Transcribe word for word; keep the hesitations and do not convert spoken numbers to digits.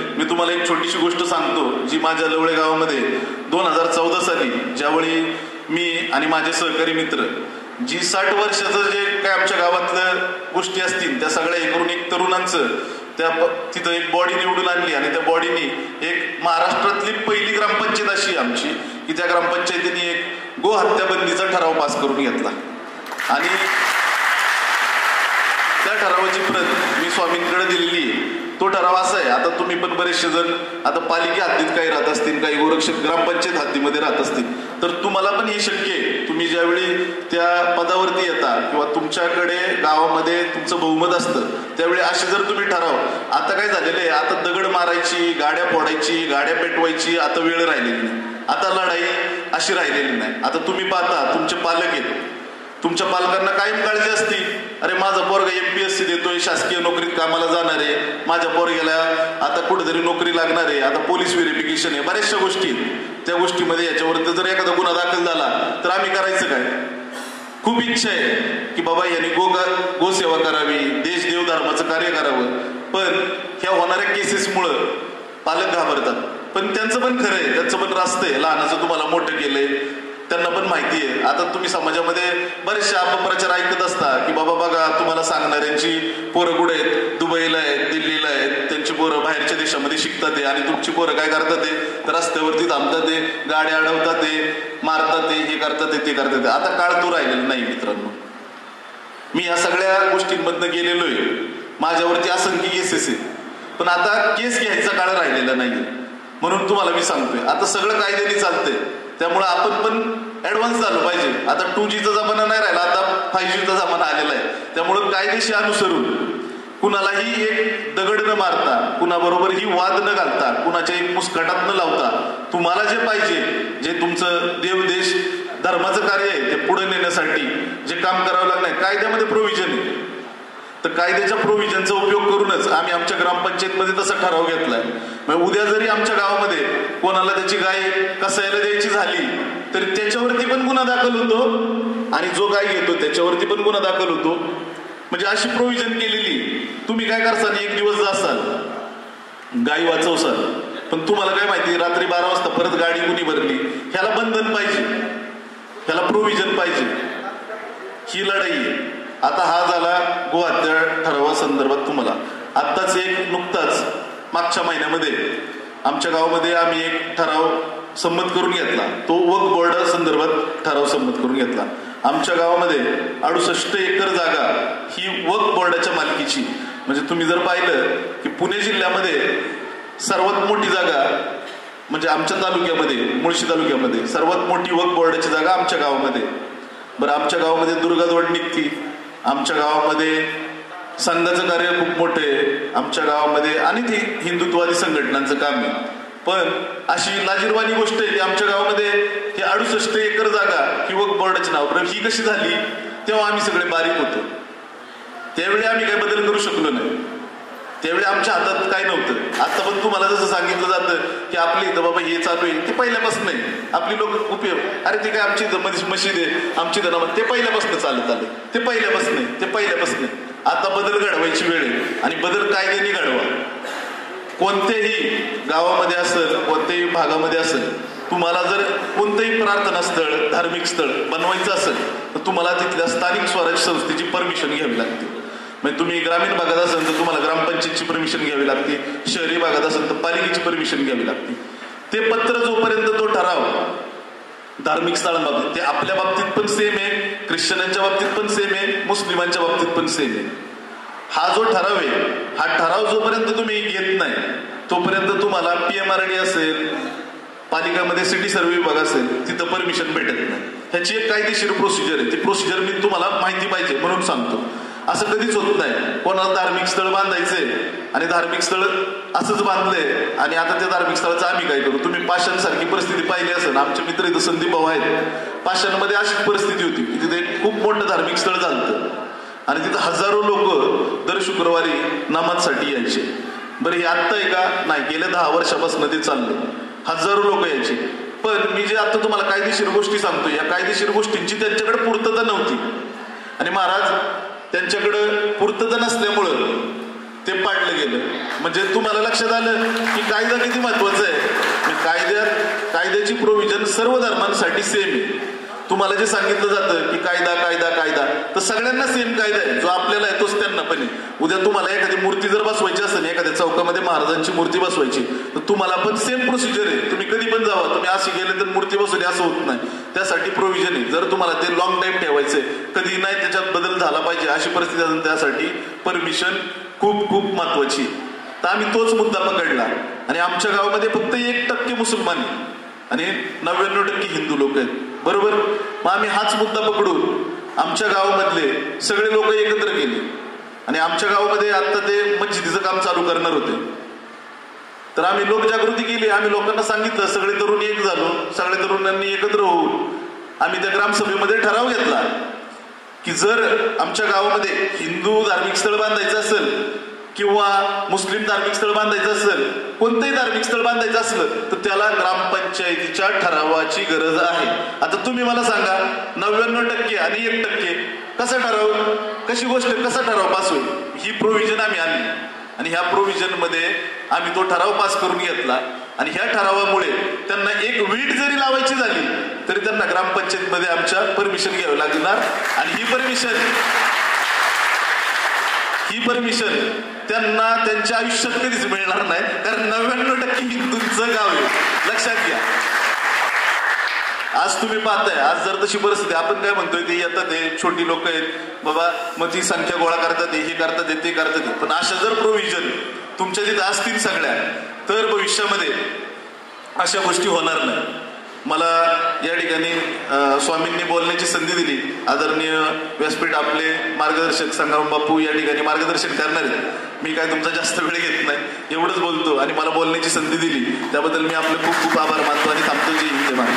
मी तुम्हाला एक छोटीशी गोष्ट सांगतो जी माझ्या लवळे गावामध्ये दोन हजार चौदा साली ज्यावेळी मी आणि माझे सहकारी मित्र जी साठ वर्षाचं जे काय आमच्या गावातल्या गोष्टी असतील त्या सगळ्या हे करून एक तरुणांचं त्या तिथं एक बॉडी निवडून आणली आणि त्या बॉडीनी एक महाराष्ट्रातली पहिली ग्रामपंचायत अशी आमची की त्या ग्रामपंचायतीने एक गो हत्या बंदीचा ठराव पास करून घेतला आणि त्या ठरावाची प्रत मी स्वामींकडे दिलेली आहे. तो ठराव असा आहे, आता तुम्ही पण बरेचसे जण आता पालिका हद्दीत काही राहत असतील, काही गोरक्षक ग्रामपंचायत हद्दीमध्ये राहत असतील, तर तुम्हाला पण हे शक्य आहे. तुम्ही ज्यावेळी त्या पदावरती येता किंवा तुमच्याकडे गावामध्ये तुमचं बहुमत असतं त्यावेळी असे जर तुम्ही ठराव, आता काय झालेलं आहे, आता दगड मारायची, गाड्या फोडायची, गाड्या पेटवायची आता वेळ राहिलेली नाही, आता लढाई अशी राहिलेली नाही. आता तुम्ही पाहता तुमचे पालक आहेत, तुमच्या पालकांना कायम काळजी असते, अरे माझा पोरगा एमपीएससी देतोय, शासकीय नोकरीत कामाला जाणार आहे, माझ्या पोरग्याला आता कुठेतरी नोकरी लागणार आहे, आता पोलीस व्हेरिफिकेशन आहे, बऱ्याचशा गोष्टी त्या गोष्टीमध्ये याच्यावरती जर एखादा गुन्हा दाखल झाला तर आम्ही करायचं काय. खूप इच्छा आहे की बाबा यांनी गो गोसेवा करावी, देश देव धर्माचं कार्य करावं, पण ह्या होणाऱ्या केसेसमुळं पालक घाबरतात. पण त्यांचं पण खरं आहे, त्यांचं पण रास्त आहे, लहानाचं तुम्हाला मोठं केलंय त्यांना पण माहिती आहे. आता तुम्ही समाजामध्ये बरेचसे अपप्रचार ऐकत असता की बाबा बघा तुम्हाला सांगणाऱ्यांची पोरं कुठे आहेत, दुबईला आहेत, दिल्लीला आहेत, त्यांची पोरं बाहेरच्या देशामध्ये शिकतात आहे आणि तुमची पोरं काय करतात आहे, तर रस्त्यावरती थांबतात आहे, गाड्या अडवतात आहे, मारतात आहे, हे करतात आहे, ते करतात आहे. आता काळ तो राहिलेला नाही मित्रांनो. मी या सगळ्या गोष्टींमधनं गेलेलो आहे, माझ्यावरती असंख्य केसेस आहे, पण आता केस घ्यायचा काळ राहिलेला नाही. म्हणून तुम्हाला मी सांगतोय आता सगळं कायद्याने चालतंय, त्यामुळे आपण पण ऍडव्हान्स झालं पाहिजे. आता टू जीचा जमाना नाही राहिला, आता फाईव्ह जीचा जमाना आलेला आहे. त्यामुळे कायदेशीर अनुसरून कुणालाही एक दगड न मारता, कुणाबरोबरही वाद न घालता, कुणाच्या एक मुस्कटात न लावता, तुम्हाला जे पाहिजे, जे तुमचं देव देश धर्माचं कार्य आहे ते पुढे नेण्यासाठी जे काम करावं लागणार कायद्यामध्ये प्रोव्हिजन आहे, तर कायद्याच्या प्रोव्हिजनचा उपयोग करूनच आम्ही आमच्या ग्रामपंचायतमध्ये तसा ठराव घेतलाय. मग उद्या जरी आमच्या गावामध्ये कोणाला त्याची गाय कसायला द्यायची झाली तर त्याच्यावरती पण गुन्हा दाखल होतो आणि जो गाय घेतो त्याच्यावरती पण गुन्हा दाखल होतो. म्हणजे अशी प्रोव्हिजन केलेली. तुम्ही काय करसाल, एक दिवस जासाल गाय वाचवसाल, पण तुम्हाला काय माहिती रात्री बारा वाजता परत गाडी कुणी भरली, ह्याला बंधन पाहिजे, ह्याला प्रोव्हिजन पाहिजे. ही लढाई आहे. आता हा झाला गोहत्या ठरावासंदर्भात. तुम्हाला आत्ताच एक नुकताच मागच्या महिन्यामध्ये आमच्या गावामध्ये आम्ही एक ठराव संमत करून घेतला, तो वक्फ बोर्ड संदर्भात ठराव संमत करून घेतला. आमच्या गावामध्ये अडुसष्ट एकर जागा ही वक्फ बोर्डाच्या मालकीची. म्हणजे तुम्ही जर पाहिलं की पुणे जिल्ह्यामध्ये सर्वात मोठी जागा म्हणजे आमच्या तालुक्यामध्ये, मुळशी तालुक्यामध्ये सर्वात मोठी वक्फ बोर्डाची जागा आमच्या गावामध्ये. बरं, आमच्या गावामध्ये दुर्गाजवळ निघती, आमच्या गावामध्ये संघाचं कार्य खूप मोठं आहे, आमच्या गावामध्ये आणि ते हिंदुत्ववादी संघटनांचं काम आहे. पण अशी लाजिरवाणी गोष्ट आहे की आमच्या गावामध्ये ही अडुसष्ट एकर जागा ही वक्फ बोर्डाचे नाव. ही कशी झाली, तेव्हा आम्ही सगळे बारीक होतो, त्यावेळी आम्ही काही बदल करू शकलो नाही, त्यावेळी आमच्या हातात काय नव्हतं. आता पण तुम्हाला जसं सांगितलं जातं की आपली इथं बाबा हे चालू आहे, ते पहिल्यापासून नाही. आपली लोक उपयोग, अरे ते काय आमची इथं मशीद आहे, आमची इथं ते पहिल्यापासून चालत आले, ते पहिल्यापासून नाही, ते पहिल्यापासून नाही. आता बदल घडवायची वेळ आहे आणि बदल कायद्याने घडवा. कोणत्याही गावामध्ये असेल, कोणत्याही भागामध्ये असेल, तुम्हाला जर कोणतंही प्रार्थना स्थळ, धार्मिक स्थळ बनवायचं असेल तर तुम्हाला तिथल्या स्थानिक स्वराज्य संस्थेची परमिशन घ्यावी लागते. म्हणजे तुम्ही ग्रामीण भागात असेल तर तुम्हाला ग्रामपंचायतची परमिशन घ्यावी लागते, शहरी भागात असेल तर पालिकेची परमिशन घ्यावी लागते. ते पत्र जोपर्यंत तो ठराव धार्मिक स्थळांबाबतीत, ते आपल्या बाबतीत पण सेम आहे, ख्रिश्चनांच्या बाबतीत पण सेम आहे, मुस्लिमांच्या बाबतीत पण सेम आहे. हा जो ठराव आहे, हा ठराव जोपर्यंत तुम्ही घेत नाही तोपर्यंत तुम्हाला पीएमआरडी असेल, पालिकामध्ये सिटी सर्व्हे विभाग असेल, तिथं परमिशन भेटत नाही. ह्याची एक कायदेशीर प्रोसिजर आहे, ती प्रोसिजर मी तुम्हाला माहिती पाहिजे म्हणून सांगतो. असं कधीच होत नाही कोणाला धार्मिक स्थळ बांधायचंय आणि धार्मिक स्थळ असंच बांधलंय आणि आता त्या धार्मिक स्थळाचं आम्ही काय करू. तुम्ही पाषाणसारखी परिस्थिती पाहिली असेल, आमचे मित्र इथं संदीप भाऊ आहेत, पाषाणमध्ये अशीच परिस्थिती होती की तिथे खूप मोठं धार्मिक स्थळ झालं आणि तिथं हजारो लोक दर शुक्रवारी नमाजसाठी यायचे. बरं, हे आत्ता आहे का नाही, गेल्या दहा वर्षापासून ते चाललंय, हजारो लोक यायचे. पण मी जे आता तुम्हाला कायदेशीर गोष्टी सांगतो, या कायदेशीर गोष्टींची त्यांच्याकडे पूर्तता नव्हती आणि महाराज त्यांच्याकडं पूर्तता नसल्यामुळं ते पाडलं गेलं. म्हणजे तुम्हाला लक्षात आलं की कायदा किती महत्वाचा आहे. कायद्यात कायद्याची प्रोव्हिजन सर्व धर्मांसाठी सेम आहे. तुम्हाला जे सांगितलं जातं की कायदा कायदा कायदा, तर सगळ्यांना सेम कायदा आहे. जो आपल्याला आहे तोच त्यांना पण आहे. उद्या तुम्हाला एखादी मूर्ती जर बसवायची असेल, एखाद्या चौकामध्ये महाराजांची मूर्ती बसवायची, तर तुम्हाला पण सेम प्रोसिजर आहे. तुम्ही कधी पण जावा, तुम्ही असे गेले तर मूर्ती बसवली असं होत नाही. त्यासाठी प्रोव्हिजन आहे. जर तुम्हाला ते लॉंग टाइम ठेवायचंय, कधी नाही त्याच्यात बदल झाला पाहिजे अशी परिस्थिती असेल, त्यासाठी परमिशन खूप खूप महत्वाची. तर आम्ही तोच मुद्दा पकडला आणि आमच्या गावामध्ये फक्त एक टक्के मुसलमान आहे आणि नव्याण्णव टक्के हिंदू लोक आहेत, बरोबर. मग आम्ही हाच मुद्दा पकडून आमच्या गावामधले सगळे लोक एकत्र केले आणि आमच्या गावामध्ये आता ते मस्जिदीचं काम चालू करणार होते. तर आम्ही लोकजागृती केली. आम्ही लोकांना सांगितलं, सगळे तरुण एक झालो, सगळ्या तरुणांनी एकत्र होऊन आम्ही त्या ग्रामसभेमध्ये ठराव घेतला की जर आमच्या गावामध्ये हिंदू धार्मिक स्थळ बांधायचं असेल किंवा मुस्लिम धार्मिक स्थळ बांधायचं असेल, कोणतंही धार्मिक स्थळ बांधायचं असलं, तर त्याला ग्रामपंचायतीच्या ठरावाची गरज आहे. आता तुम्ही मला सांगा, नव्याण्णव टक्के आणि एक टक्के कसा ठराव, कशी गोष्ट, कसा ठराव पास होईल. ही प्रोव्हिजन आम्ही आणली आणि ह्या प्रोव्हिजन मध्ये आम्ही तो ठराव पास करून घेतला आणि ह्या ठरावामुळे त्यांना एक वीट जरी लावायची झाली तरी त्यांना ग्रामपंचायतीमध्ये आमच्या परमिशन घ्यावी लागणार. आणि ही परमिशन ही परमिशन त्यांना त्यांच्या आयुष्यात कधीच मिळणार नाही, कारण नव्याण्णव टक्के हिंदूंचं गाव आहे. लक्षात घ्या. आज तुम्ही पाहताय, आज जर तशी परिस्थिती, आपण काय म्हणतोय ते येतात, हे छोटी लोक आहेत बाबा, मग ती संख्या गोळा करतात, हे करतात, ते करतात. पण अशा जर प्रोव्हिजन तुमच्या तिथे असतील सगळ्या, तर भविष्यामध्ये अशा गोष्टी होणार नाही. मला या ठिकाणी स्वामींनी बोलण्याची संधी दिली. आदरणीय व्यासपीठ आपले मार्गदर्शक संग्राम बापू या ठिकाणी मार्गदर्शन करणार आहेत. मी काय तुमचा जास्त वेळ घेत नाही, एवढंच बोलतो आणि मला बोलण्याची संधी दिली त्याबद्दल मी आपले खूप खूप आभार मानतो आणि थांबतो. जय हिंद.